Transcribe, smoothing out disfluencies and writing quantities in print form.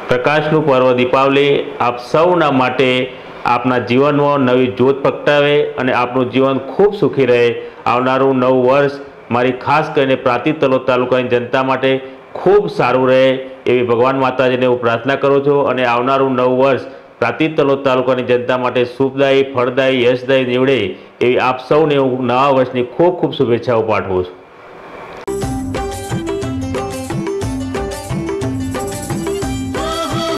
પ્રકાશનું પર્વ દીપાવલી આપ સૌના માટે આપના જીવનમાં નવી જ્યોત પ્રગટાવે અને આપનું જીવન ખૂબ સુખી રહે। આવનારું નવું વર્ષ મારી ખાસ કરીને પ્રાંતિજ તલોદ તાલુકાની જનતા માટે ખૂબ સારું રહે એવી ભગવાન માતાજીને હું પ્રાર્થના કરું છું અને આવનારું નવું વર્ષ પ્રાંતિજ તલોદ તાલુકાની જનતા માટે શુભદાયી, ફળદાયી, યશદાયી નીવડે એવી આપ સૌને હું નવા વર્ષની ખૂબ ખૂબ શુભેચ્છાઓ પાઠવું છું।